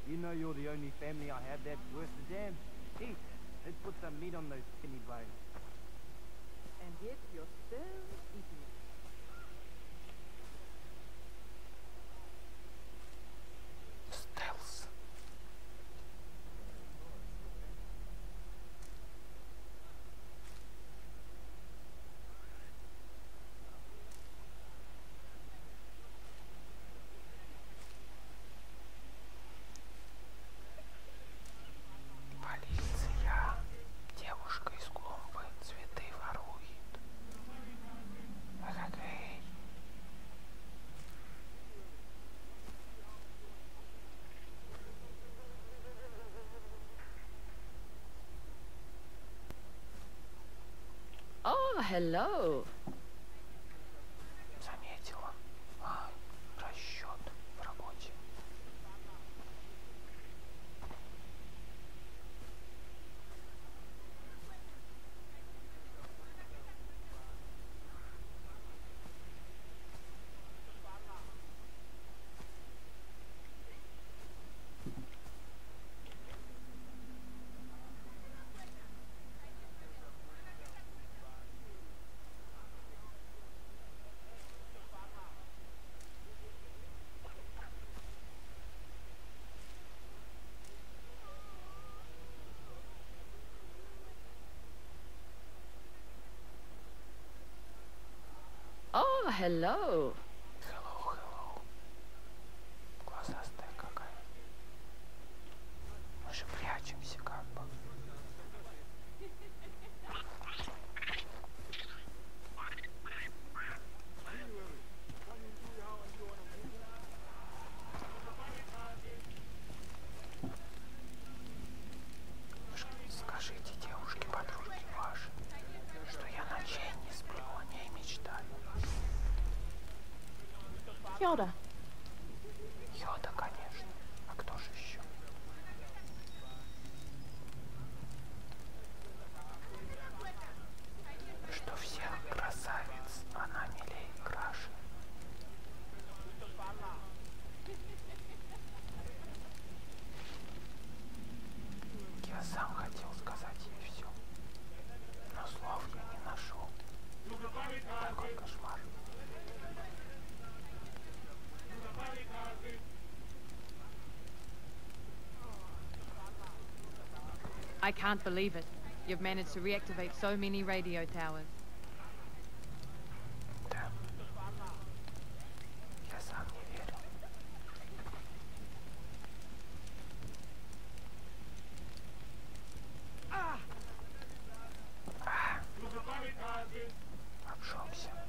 You know you're the only family I have that's worth the damn. Eat. Let's put some meat on those skinny bones. And yet you're still eating it. Стелс. Полиция. Девушка из клумбы цветы ворует. Эгегей. Oh, hello. Заметила. Расчет в работе. Oh, hello. Hello, hello. Глазастая какая. Мы же прячемся как бы. Скажите девушке-подружке вашей, что я ночей не сплю, о ней мечтаю. Kia Йода, конечно. А кто же еще? Что всех красавиц, она милей и краше. Я сам хотел сказать ей все, но слов я не нашел. Такой кошмар. I can't believe it. You've managed to reactivate so many radio towers. Да. Я сам не верил. Обжегся.